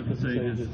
the procedures.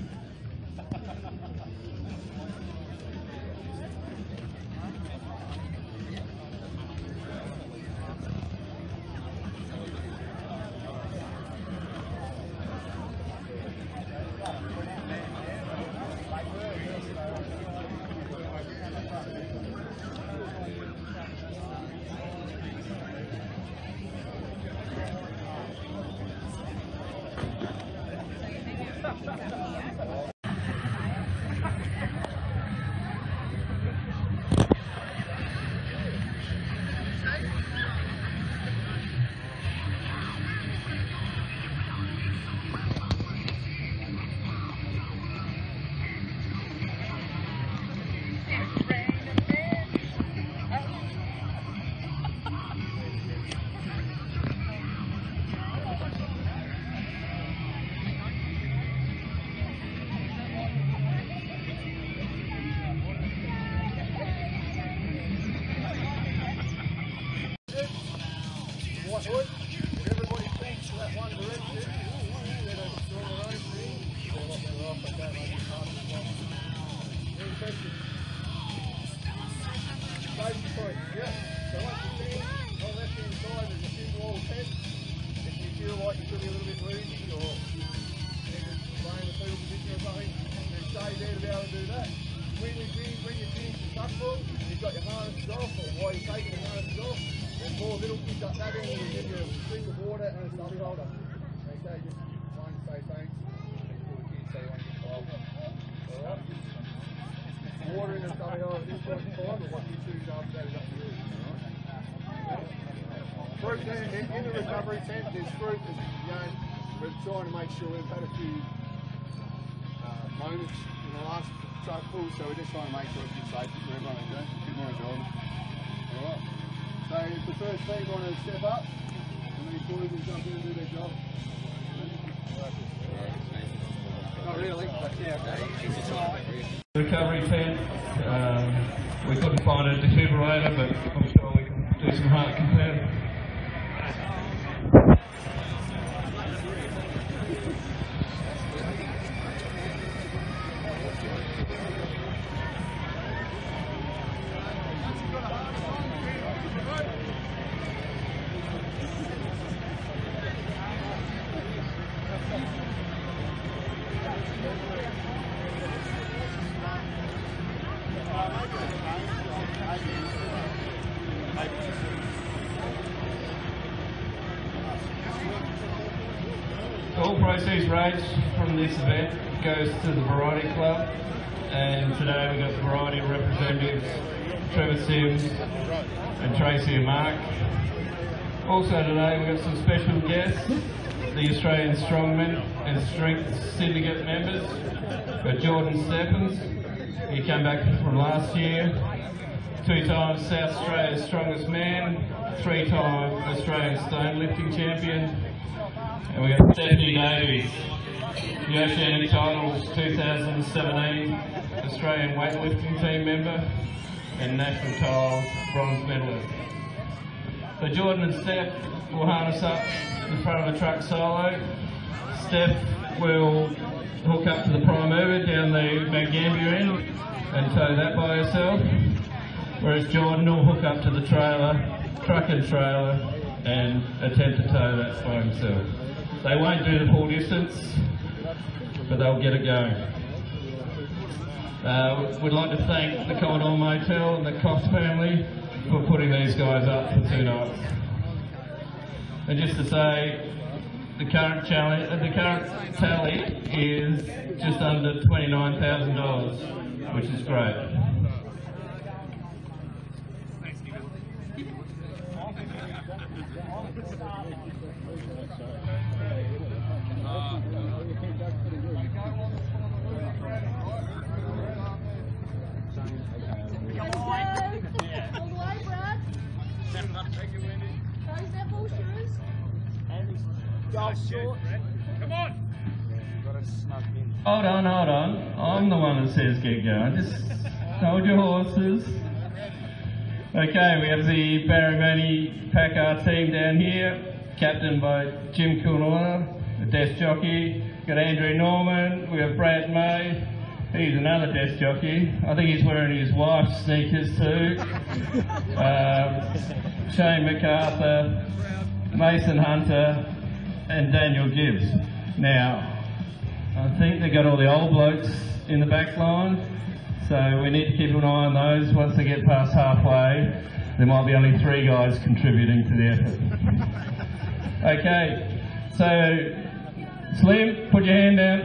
Everybody thinks that one direction, instead of doing their own thing, they're not better off, they don't like it past as well. Any questions? Safety point, yep. So once you finish, on the left hand side there's a few wall tents. If you feel like you could be a little bit woozy or you need to play in the fetal position or something, then stay there to be able to do that. When you finish the tuck pull, you've got your harnesses off, or while you're taking the harnesses off, there's more little kids up that end, and we'll give you a drink of water and a stubby holder. Okay, just one to say thanks, and for the kids say you want to get involved. Alright? Water and a stubby holder at this point in time, but what you choose after that is up to you. Fruit in the recovery tent, there's fruit, and we're trying to make sure we've had a few moments in the last truck pull, so we're just trying to make sure it's safe for everyone. Okay? Good morning, Jordan. Alright. So if the first team want to step up, and these boys will jump in and do their job. Not really, but yeah, okay. Recovery tent. We couldn't find a defibrillator, but I'm sure we can do some heart cath. All proceeds raised from this event goes to the Variety Club, and today we've got the Variety representatives Trevor Sims and Tracy and Mark. Also today we've got some special guests, the Australian Strongman and Strength Syndicate members. We've got Jordan Stephens, he came back from last year, 2-time South Australia's Strongest Man, 3-time Australian Stone Lifting Champion. And we got Stephanie Davies, the Oceanic Titles 2017 Australian Weightlifting Team member and National Titles Bronze medalist. So Jordan and Steph will harness up in front of the truck solo. Steph will hook up to the prime mover down the Mangambia end and tow that by herself, whereas Jordan will hook up to the trailer, truck and trailer, and attempt to tow that by himself. They won't do the full distance, but they'll get it going. We'd like to thank the Commodore Motel and the Cox family for putting these guys up for 2 nights. And just to say, the current tally is just under $29,000, which is great. Come on! Hold on. I'm the one that says get going. Just hold your horses. Okay, we have the Barramani Packard team down here, captained by Jim Kilnoyer, the desk jockey, got Andrew Norman, we have Brad May, he's another desk jockey. I think he's wearing his wife's sneakers too. Shane MacArthur, Mason Hunter, and Daniel Gibbs. Now, I think they've got all the old blokes in the back line, so we need to keep an eye on those. Once they get past halfway, there might be only 3 guys contributing to the effort. Okay, so Slim, put your hand down.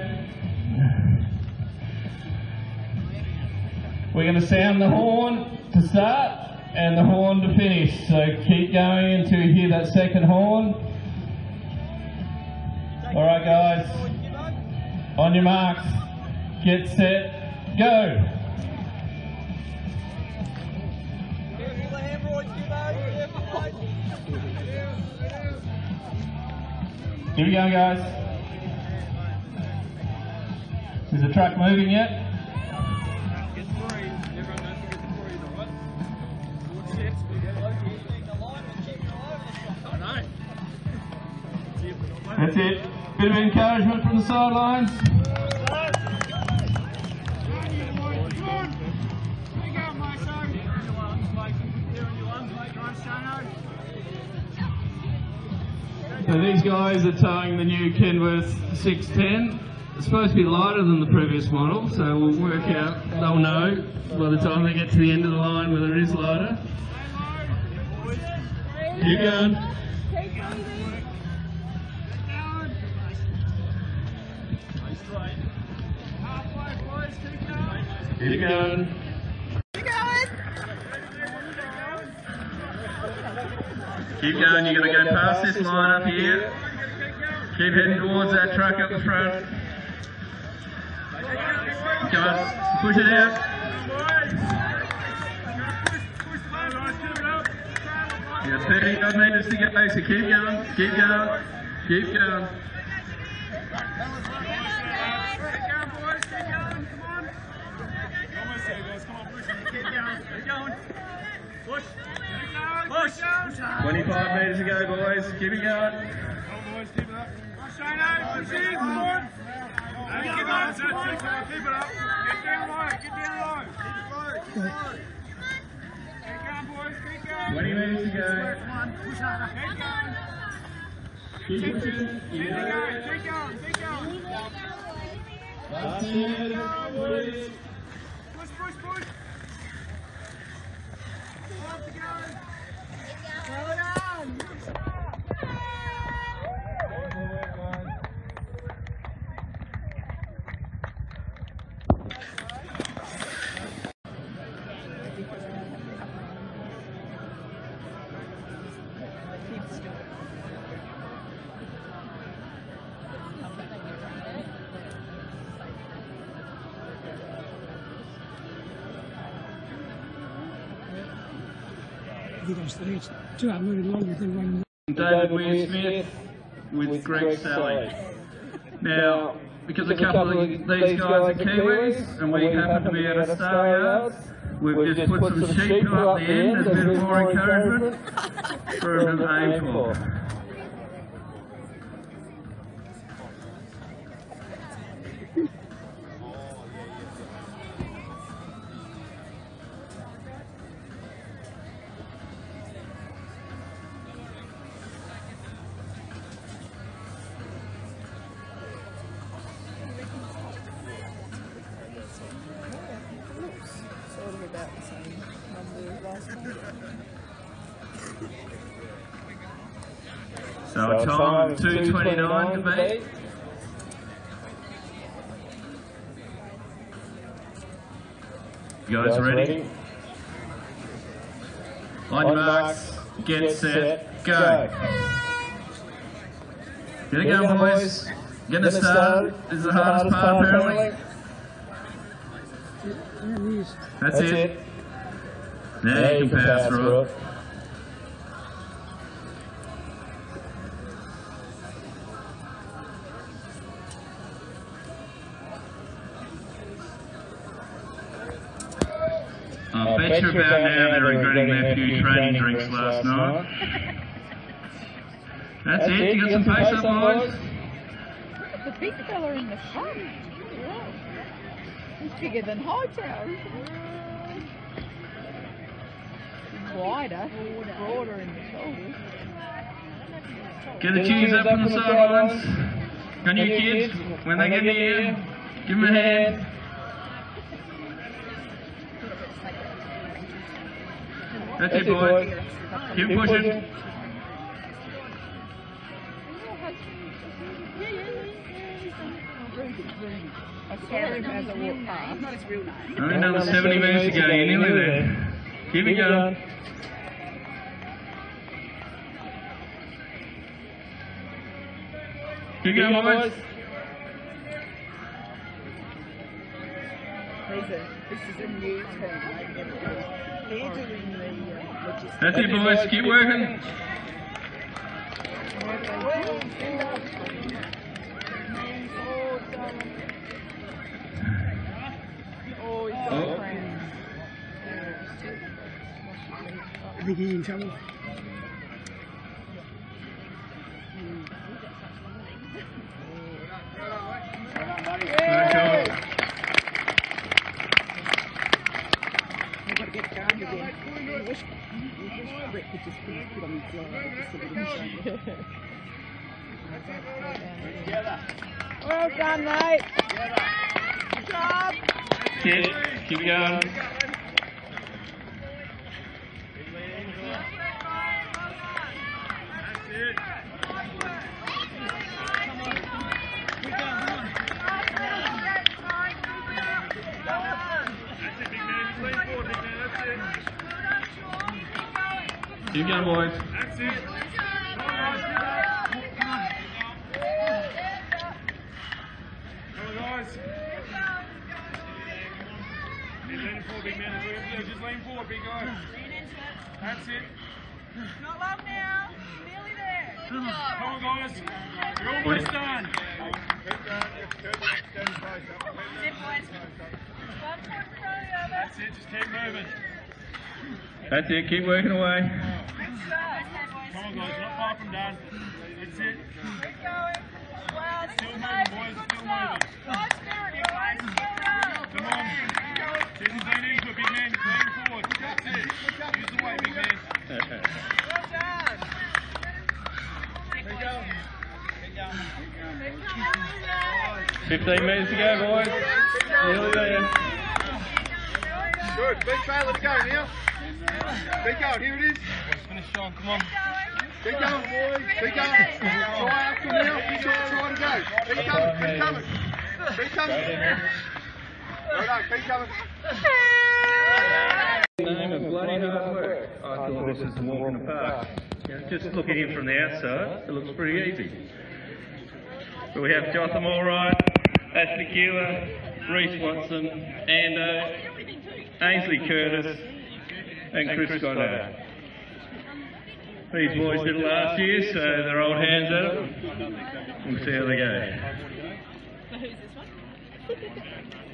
We're going to sound the horn to start and the horn to finish, so keep going until you hear that second horn. Alright guys, on your marks, get set, go! Here we go guys. Is the truck moving yet? That's it. Bit of encouragement from the sidelines. So these guys are towing the new Kenworth 610. It's supposed to be lighter than the previous model, so we'll work out, they'll know by the time they get to the end of the line whether it is lighter. Keep going. Keep going. Keep going, you're going to go past this line up here. Keep heading towards that truck up the front. Come on, push it out. You got 30 odd metres to go, so keep going, keep going, keep going. Push. 25 metres to go, boys. Keep it going. Come on, boys, keep it up. Shano, push in, come on. Keep it up. Keep it up. Get down low. Get down low. Keep it low. Keep going, boys. Keep going. 20 metres to go. Come on, push harder. Keep going. Keep pushing. Keep going. Keep going. Keep going. Last 10 metres, please. Push. Off to go. It's 2 minutes longer than one. David Weir Smith with Greg Sally. Now, because a couple of these guys are Kiwis and we happen to be out of Star Yards, we've just put some sheep up the end as a bit more encouragement for them to aim for. So a time of 2:29 to beat. You guys ready? On your marks, get set, go. Get it going, boys. Get it started. This is the hardest part, apparently. That's it. Now you can pass through it. I bet you about now they're regretting their few training drinks last night. That's it, you got some pace up, boys? big fella in the front. He's bigger than Hightower. Wider, broader in the shoulders. Get the cheers up on the sidelines. Got new kids, when they get in the air, give them a hand. That's it, boy. Keep pushing. I saw him as I walked past. Not his real name. Only another 70 metres to go, you're nearly there. Keep it going. Keep going, boys. This is a new team. They're doing the logistics. That's it, boys. Keep working. Oh, he's got friends. I think he's in trouble. Nice job. We've got to get going again. I wish Brett could just put on the floor just a little bit. Well done, mate. Good job. Keep it going. Keep going, boys. That's it. Come on, guys. Lean forward, big man. Just lean forward, big guy. That's it. Not long now. Nearly there. Come on, guys. You're almost done. Zip boys. 1 foot in front of the other. That's it. Just keep moving. That's it, keep working away. Come on, guys. Not far from done. That's it. Keep going. Wow, this Still is moving, nice. boys. Good Still stuff. moving. Nice spirit, guys. Well done. Come on. Susan's lean into it, big man. Lean forward. That's it. Use the weight, big man. Well done. 15 metres to go, boys. Nearly there. Good. Big fail. Let's go now. Keep going. Here it is. Finish strong, come on. Keep going, boys. Keep going. Try up to now. Try to go. Keep coming. Keep coming. Keep coming. Well done. Keep coming. Name of bloody hard work. I thought this was a walk in the park. Just looking in from the outside, it looks pretty easy. But we have Jotham Allright, Ashley Keeler, Reece Watson, Ando, Ainsley Curtis, and Chris Goddard. These boys did it last year, so they're old hands at it. We'll see how they go. Who's this one?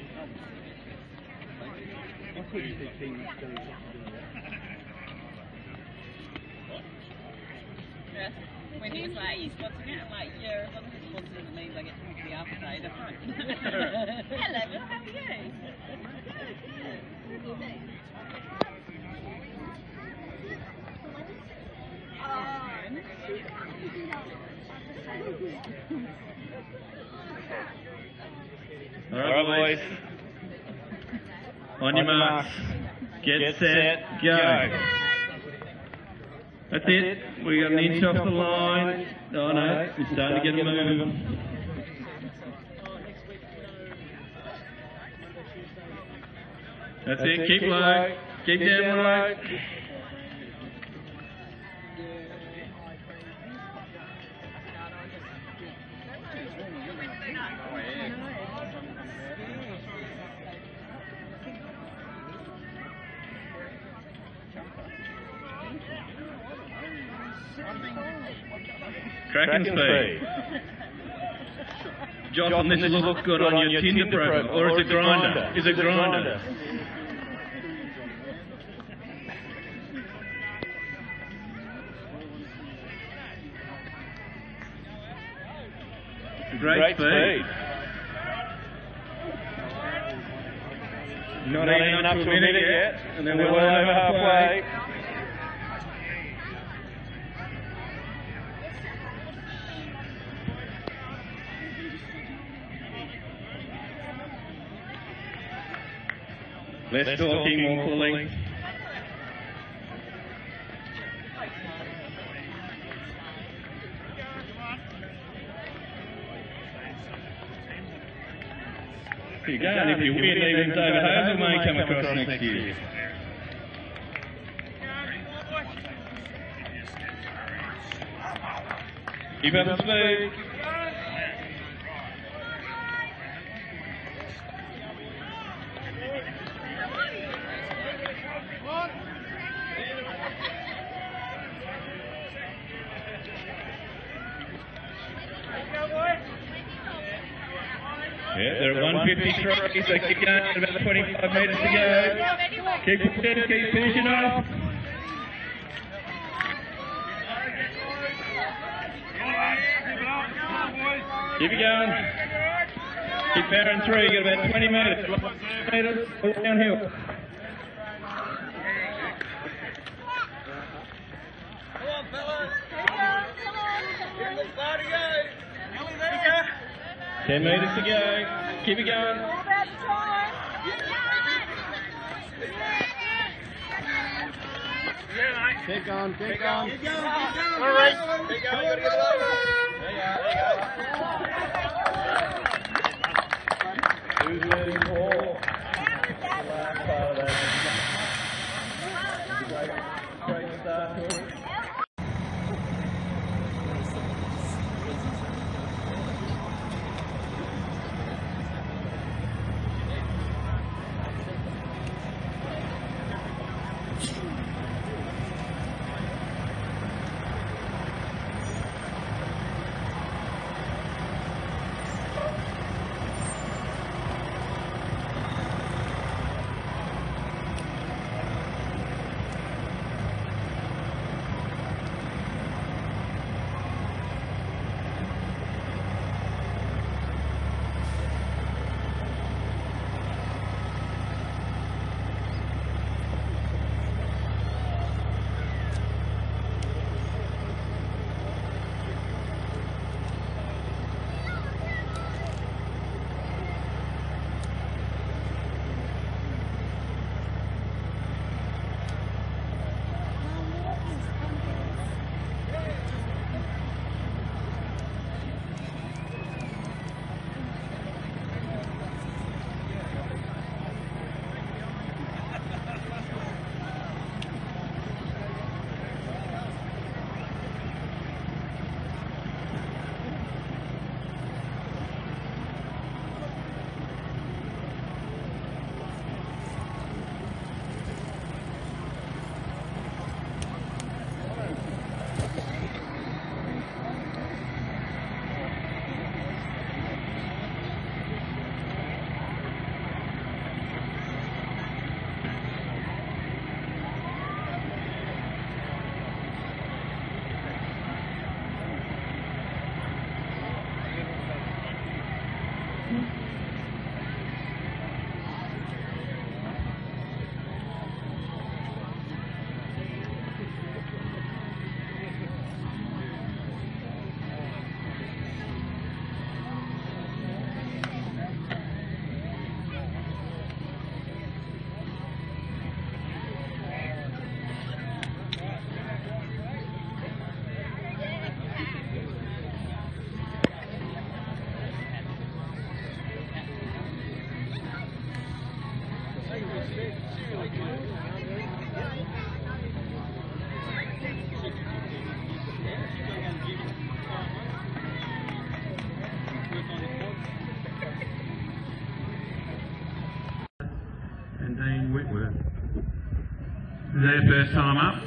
When he was like, he's watching it, I'm like, yeah, as long as it's watching the means I get to pick the after that's fine. Hello, Bill, how are you? All right, boys. On your marks. Get set, go. That's it. We got an inch off the line. Oh no, it's starting to get moving. That's it. Keep low. Keep down low. Cracking speed. Jotham, this looks good on your Tinder profile. Or is it Grinder? Is it Grinder? Great speed. Not even up to a minute yet, and then we're well over halfway. Less talking, more pulling. You go, and if you win, even David Hazel may come across next year. Keep up the speed. Yeah, they're at 153, so keep going, about 25 metres to go. Keep pushing, keep finishing off. Keep it going. Keep powering through, you've got about 20 metres, all downhill. Come on, fellas. Come on. Let's start to go. 10 metres to go. Keep it going. Keep going, keep going. Keep going, all right. Keep going, you gotta get it over. There you go, there you go. Who's leading Paul? The last part of that. Great start to it. And Dean Whitworth. This is their first time up,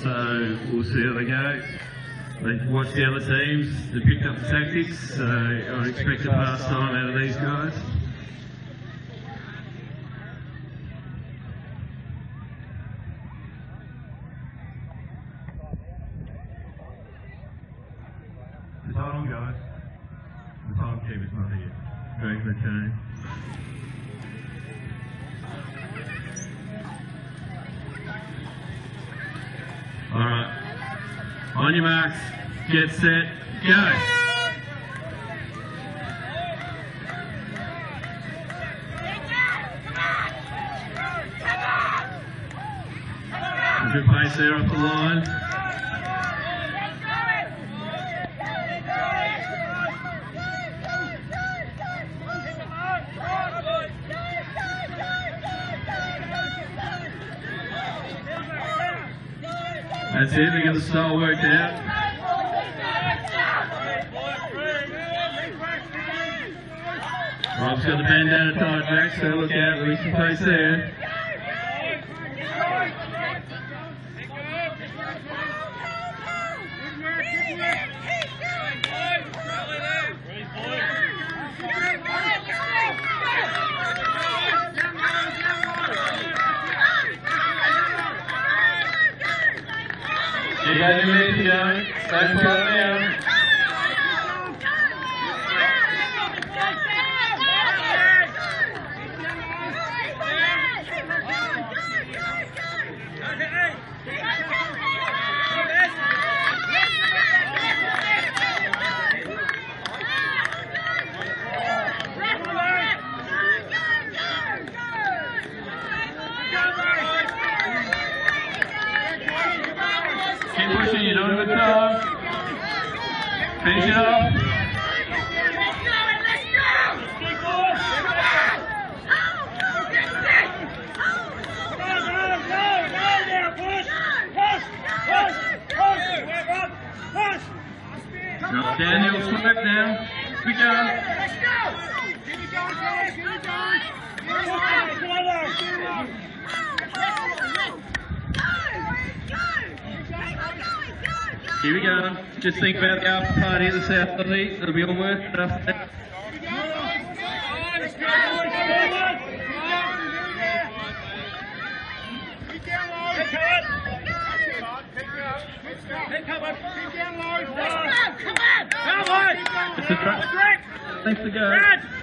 so we'll see how they go. They've watched the other teams, they picked up the tactics, so I expect a fast time out of these guys. The time, guys. The time. Oh, yeah. Very good time. All right. On your marks, get set, go. Good pace there off the line. That's it, they got the style worked out. Rob's got the bandana tied back, so look out, lose some pace there. You got your lead going, don't pull it down. Keep pushing, you're doing a good job. Finish it off. Daniel, slip down. We go. Here we go. Just think about the after party at the South Elite. It'll be all worth it after that. It's a track. Thanks to go.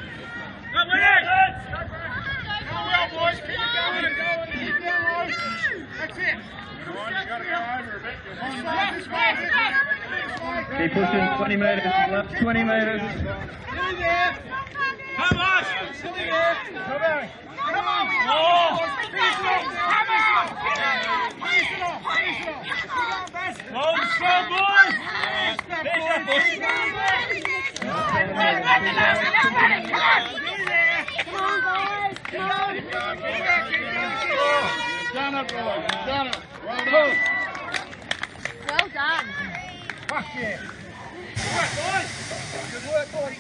Keep pushing, 20 metres, left 20 metres. Come on! Come on! Slow, slow, boys! Done it, boys. Done it. Well done. Fuck yeah. Good work, boys.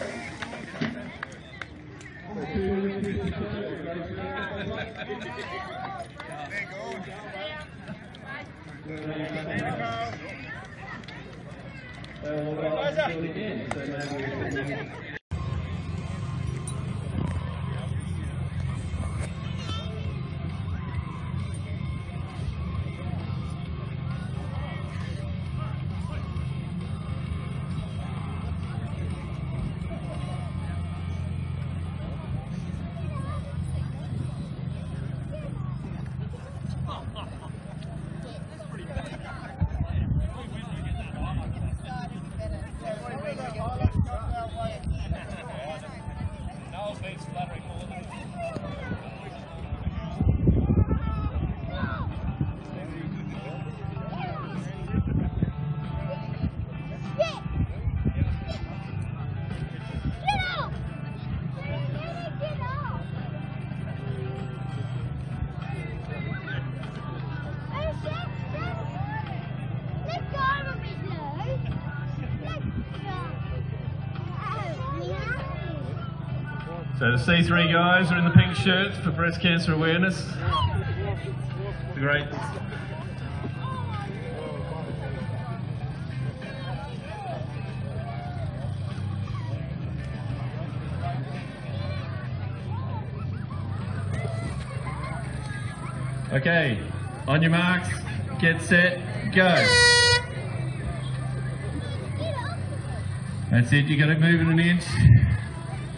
So the C3 guys are in the pink shirts for breast cancer awareness. Great. Okay, on your marks, get set, go. That's it, you got to move it an inch.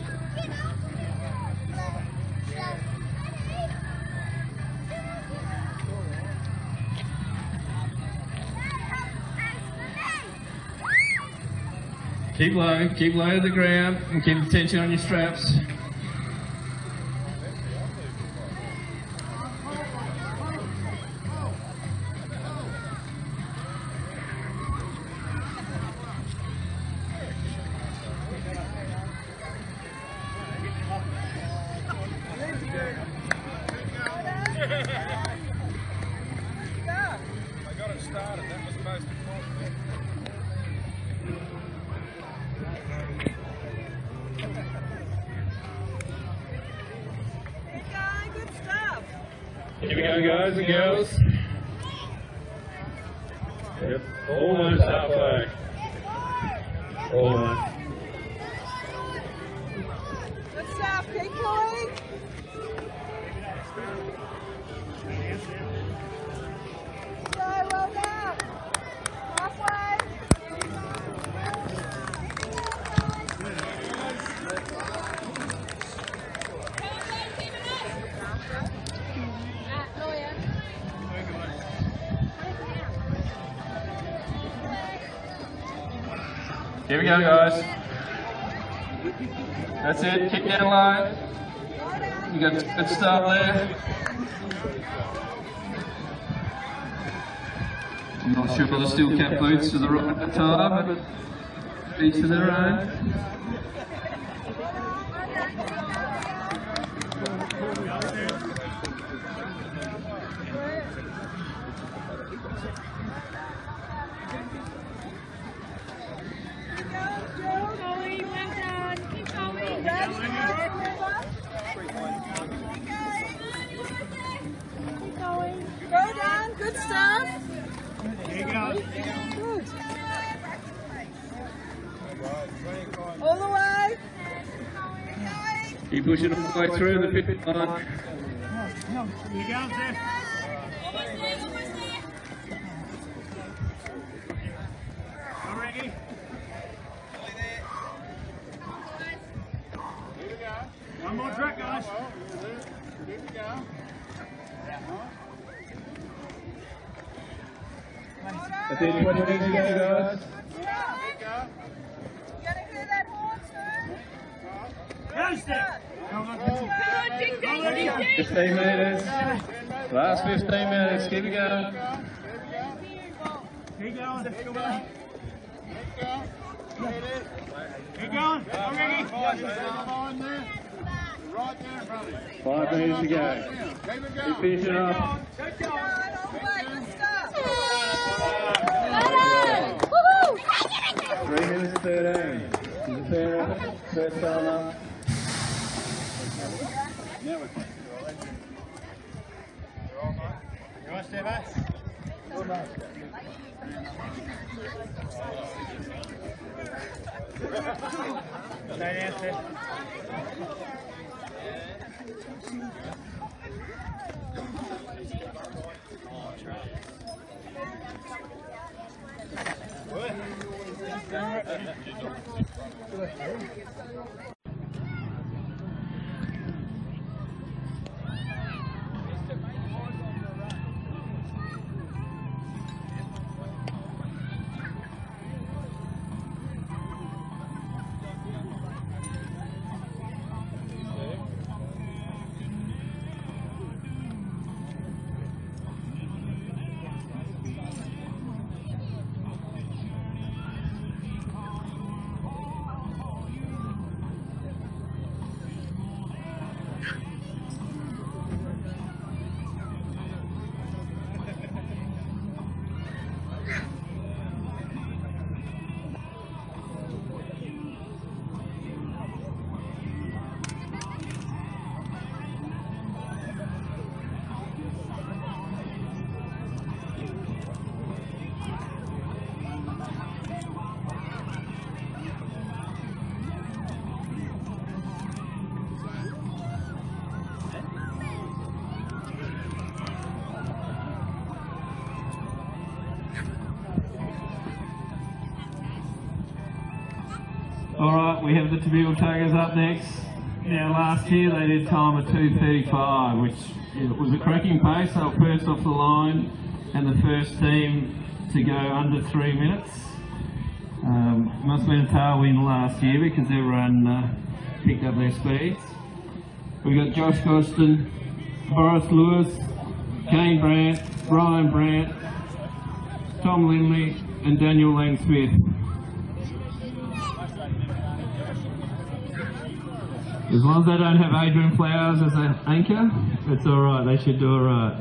Keep low to the ground, and keep the tension on your straps. I got it started, that was the most important thing. Good stuff. Here we go, guys and girls. Yep, almost halfway. Almost. Good stuff. Keep going. So well done. Halfway. Here we go, guys. That's it. Kick down low. You got a good start there. I'm not sure if the steel cap boots are the right time, but each to their own. Go down, good stuff. There you go. Good. All the way. Keep pushing all the way through the 50 line. There you go, Seth. All ready? One more track, guys. Here we go. That's it. 20 minutes to go, guys. Gotta hear that horn soon. Go, Steph. Come on, Good. 15 metres. Last 15 minutes. Keep it going. Keep going. Keep going. Keep going. All ready? Right there in front of you. 5 minutes to go. Keep it Keep going. finishing off. Good all the way. Good stuff. 3 minutes 13. Is it fair effort? First time up. Now we're playing. You want to stay back? Stay there, Steph. Alright, we have the Toobigal Tigers up next. Now last year they did time of 2:35, which was a cracking pace. They were first off the line and the first team to go under 3 minutes. Must have been a tailwind last year because everyone picked up their speeds. We've got Josh Gosden, Boris Lewis, Kane Brandt, Brian Brandt, Tom Lindley and Daniel Lang Smith. As long as they don't have Adrian Flowers as an anchor, it's alright, they should do alright.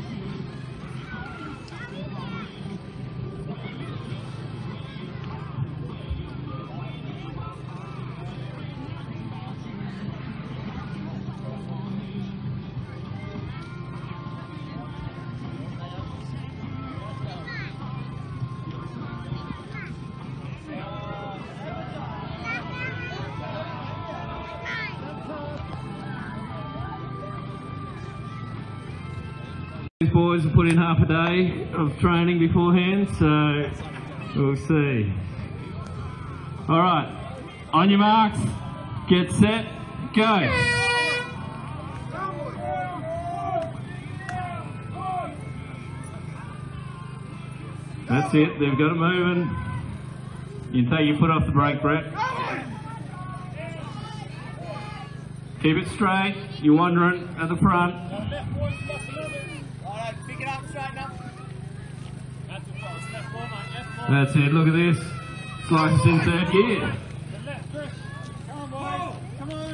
These boys have put in half a day of training beforehand, so we'll see. Alright, on your marks, get set, go! That's it, they've got it moving. You can take your foot off the brake, Brett. Keep it straight, you're wandering at the front. Pick it up, straighten up. That's it, left ball, mate. Left ball. That's it, look at this. It's like it's in third gear. Left, Chris. Come on, boys. Come on.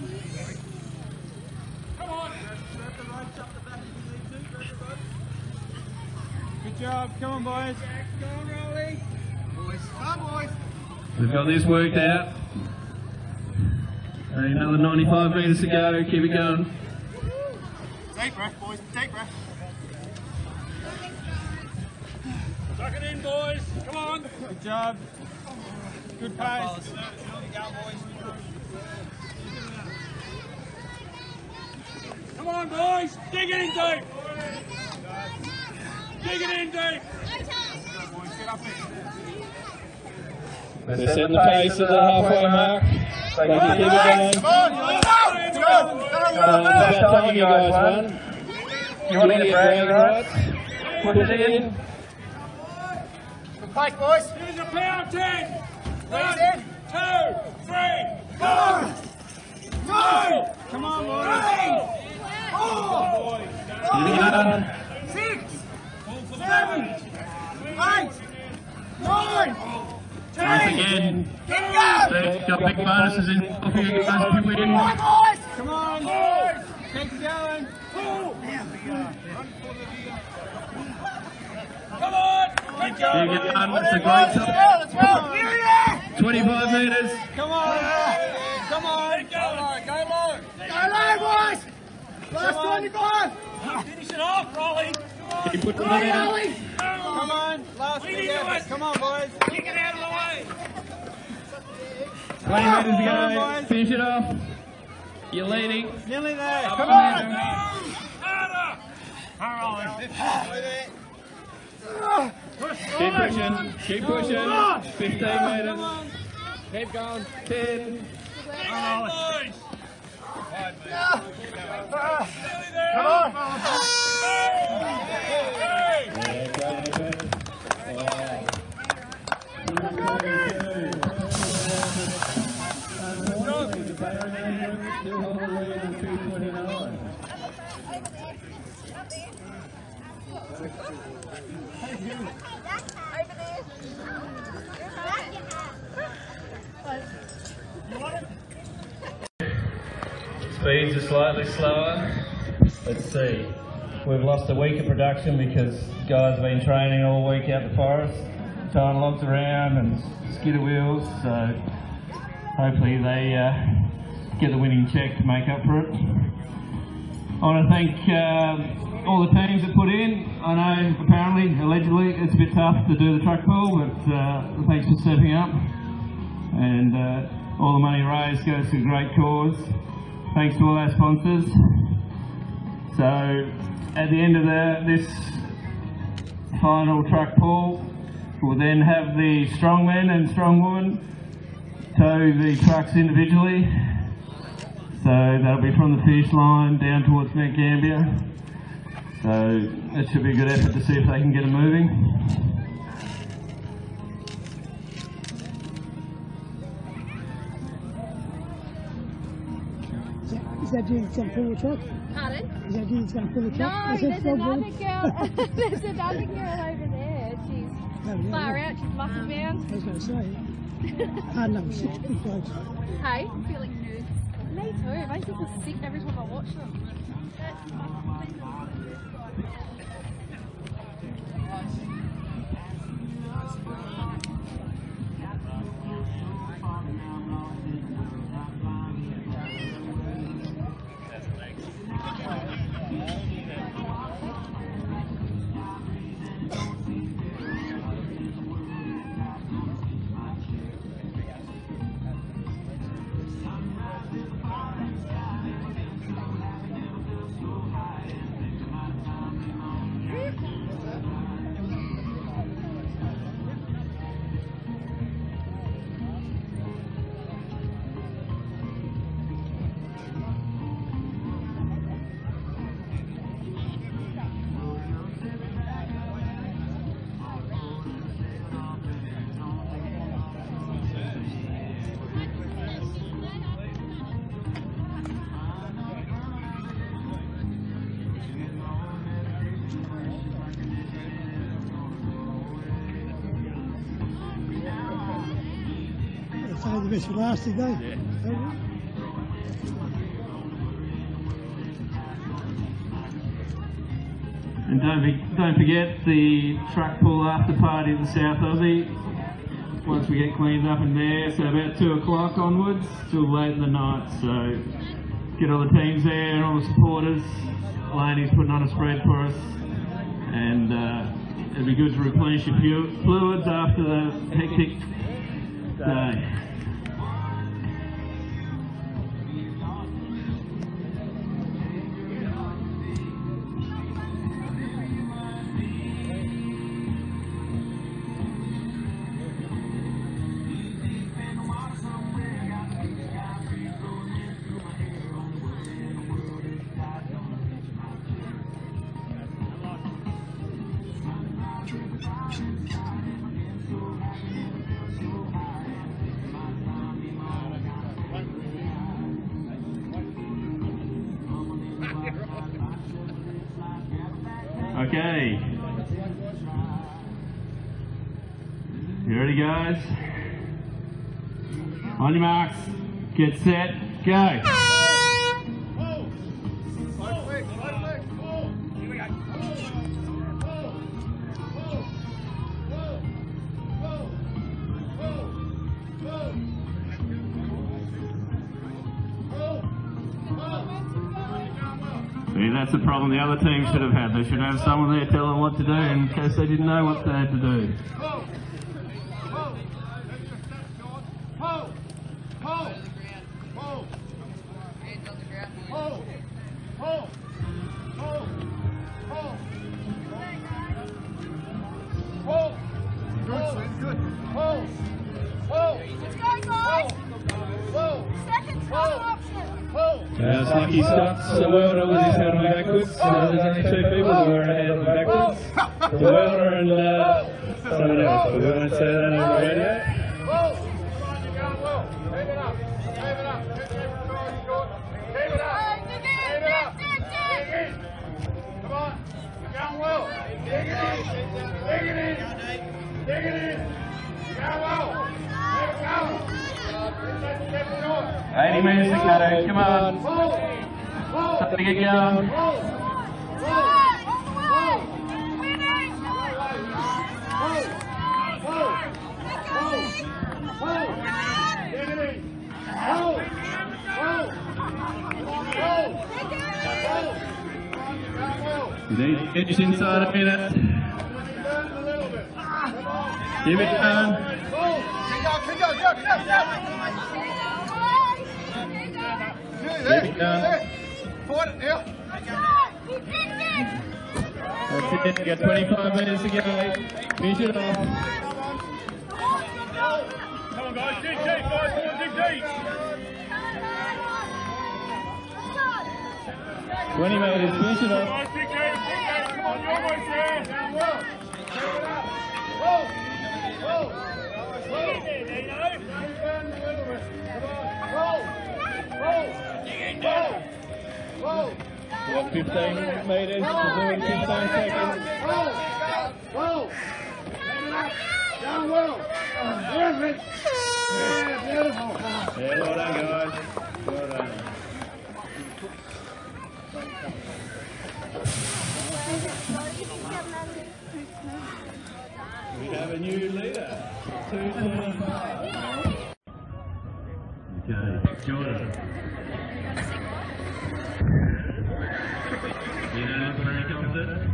Come on. Good job. Come on, boys. Go on, Rowley. Boys. Come on, boys. We've got this worked out. Another 95 metres to go, keep it going. Deep breath, boys. Deep breath. Suck it in, boys. Come on. Good job. Good pace. Come on, boys. Dig it in deep. Dig it in deep. They're setting the pace at the halfway mark. They can keep it going. Come on, About time you guys won. You want to get bragging rights? Put it in. Good pace, boys. Here's a pound 10. 1, in. 2, 3, 4. Go! Come on, boys. 3, 4, Keep it going. 6, 7, 8, 9, Once again, they've got big bonuses in for you guys if you win. come on, boys. Keep it going. Come on. Good job. You get done, it's a great top. let's go. 25 metres. Come on. Come on. Go low. Go low. Go low, boys. Last 25. Finish it off, Rolly. Keep putting it in. Ollie. Come on. Last big effort. Come on, boys. Kick it out of the way. 20 metres to Come on, go. boys. Finish it off. You're leading. Nearly there. Come on. Harder. Harder. Keep pushing. Keep pushing. 15 metres. Come on. Keep going. 10. Boys. Come on. Speeds are slightly slower. Let's see. We've lost a week of production because guys have been training all week out the forest, tying logs around and skidder wheels, so hopefully they get the winning check to make up for it. I want to thank all the teams that put in. I know apparently, allegedly, it's a bit tough to do the truck pull, but thanks for stepping up. And all the money raised goes to a great cause. Thanks to all our sponsors. So at the end of this final truck pull, we'll then have the strongmen and strongwomen tow the trucks individually. So that'll be from the finish line down towards Mount Gambier. So it should be a good effort to see if they can get it moving. Is that dude that's going to pull the truck? Pardon? Is that dude that's going to pull the truck? No, I said there's frog another boy. girl. There's another girl over there. She's far out. She's muscle bound. I was going to say, hard enough, 6 big blokes. Hey, I'm feeling nudes. Me too. It makes me feel sick every time I watch them. Save the best for last, did they? Yeah. And don't forget the truck pull after party at the South Aussie. Once we get cleaned up in there, so about 2 o'clock onwards till late in the night. So get all the teams there and all the supporters. Laney's putting on a spread for us, and it'll be good to replenish your fluids after the hectic day. Okay. You ready, guys? On your marks, get set, go. See, that's the problem the other team should have had. They should have someone there telling them what to do in case they didn't know what they had to do. Lucky stops the welder with his head on backwards. There's only 2 people who are ahead on backwards. The welder and someone else. But we won't say that on the radio. Come on, you're going well. Dig it in. Dig it in. Dig it in. You're going well. Let it go. 80 metres to go, come on. Something to get going. You need to get just inside a minute. Give it time. Keep going. Keep it done. Point it now. That's it, you got 25 metres to go. Finish it off. Come on, guys, dig deep, guys, come on, dig deep. 20 metres, finish it off. Guys, dig deep, come on, you're almost there. Roll. What, 15 metres to do in 15 seconds? Whoa! Down well. Perfect. Yeah, beautiful. Yeah, well done, guys. Well done. We have a new leader. 2:25. Okay, Jordan. You know, very confident.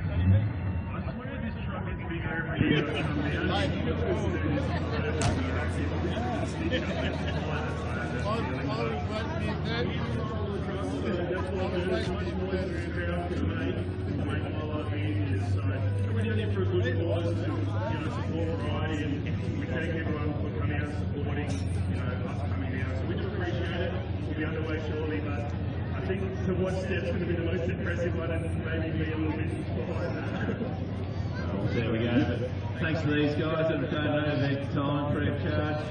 I think to what step's going to be the most impressive one and maybe be a little bit behind that. There we go. Thanks to these guys that have donated their time free of charge.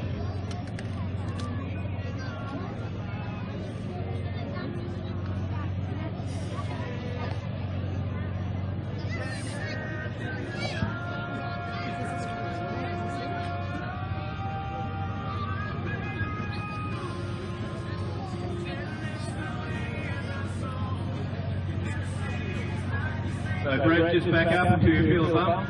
So Brett, just back up until you feel a bump.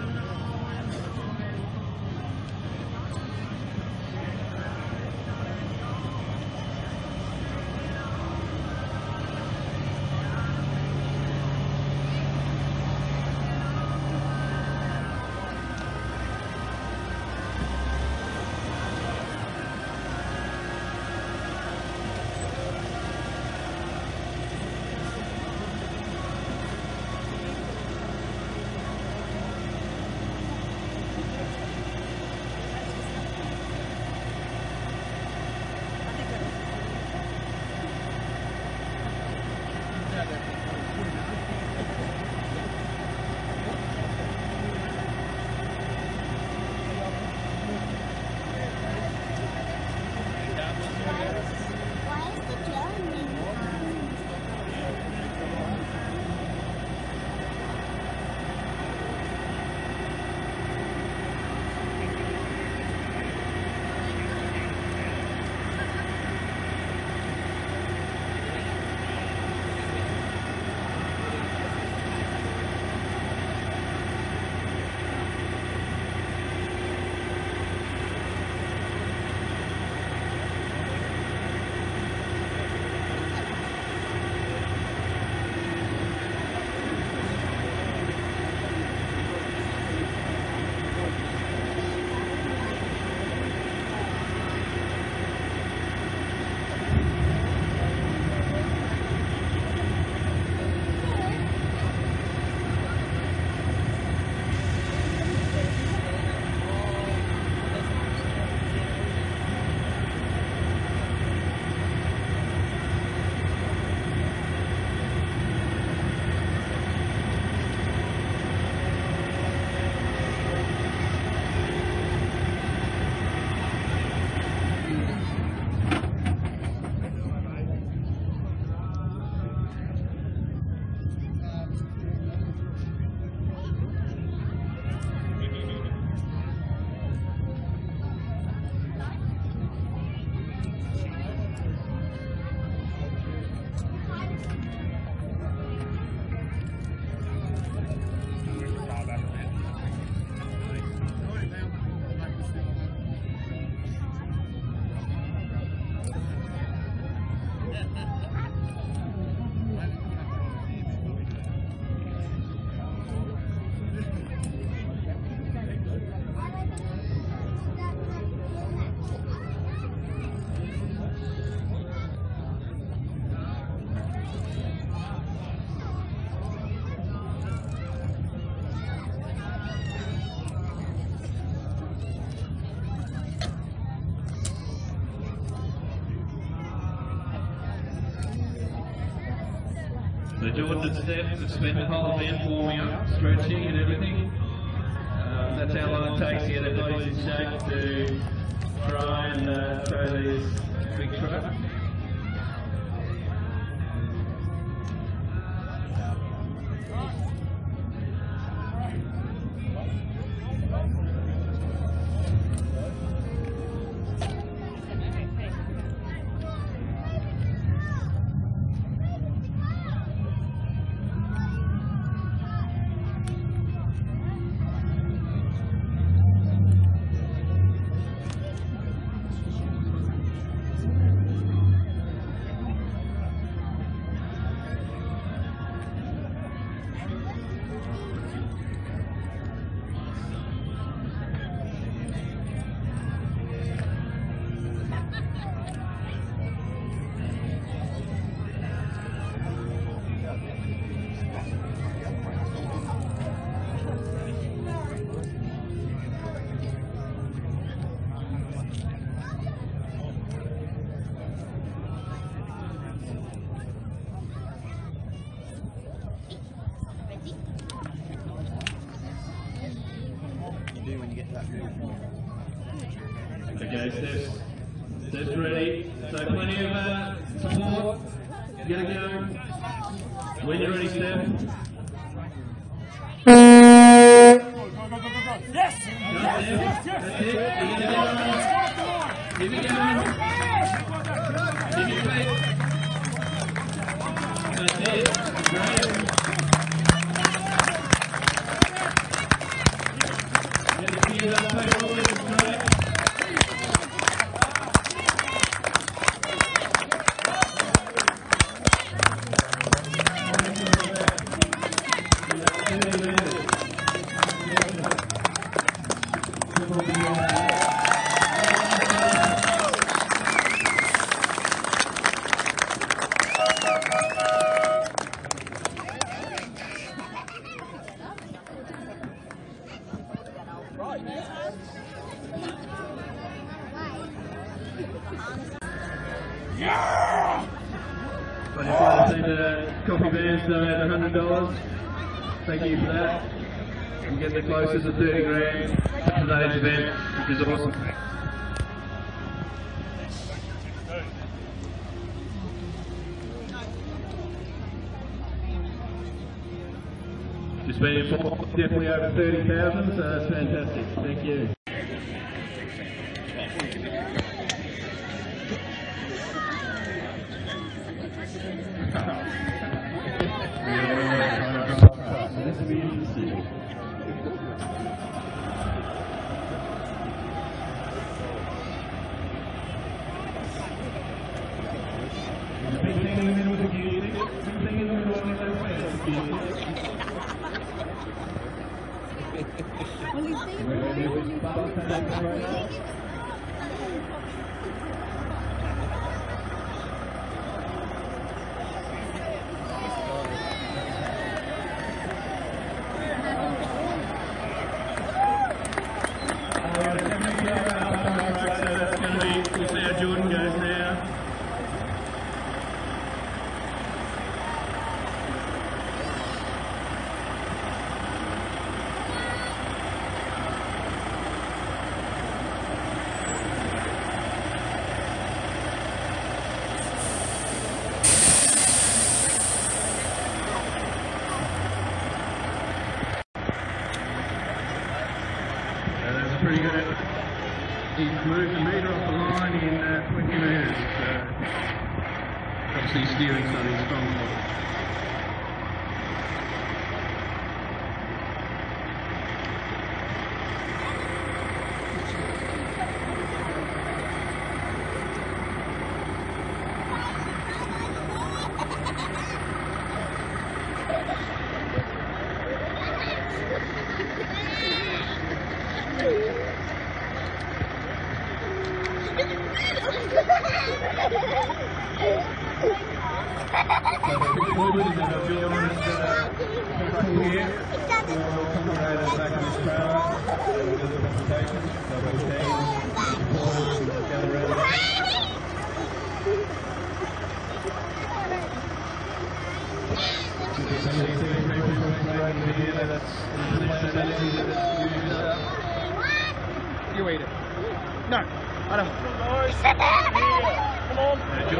So Jordan and Steph have spent the whole event warming up, stretching and everything. That's how long it takes to get their bodies in shape to try and throw these big trucks. do when you get to that field. Okay, Steph's ready. So plenty of support. Get it going. When you're ready, Steph. Yes! That's it. Keep it going. Keep your feet. That's it. Great. Get the gears up, take all this straight. I just want to say the Coffee Bands donate $100. Thank you for that. I'm getting the closest to 30 grand for today's event, which is awesome. Just been informed, definitely over 30,000, so that's fantastic. Thank you. This will be interesting. Big thing in the middle with the gear. Big thing in the middle on the left side of the gear. We'll see how Jordan goes now. That's pretty good. He moved the meter off the line in 20 metres. Obviously steering something strong. You eat it. No, I don't. Come on.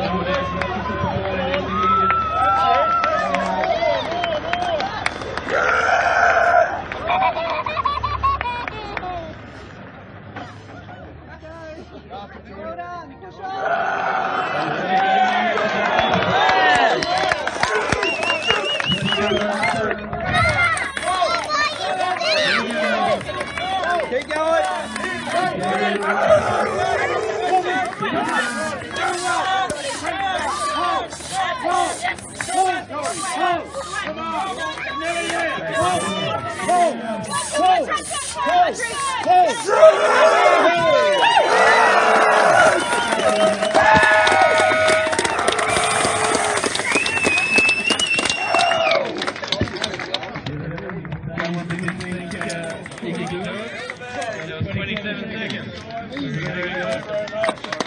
Well done. Push on. Keep going. You can do it. 27 seconds.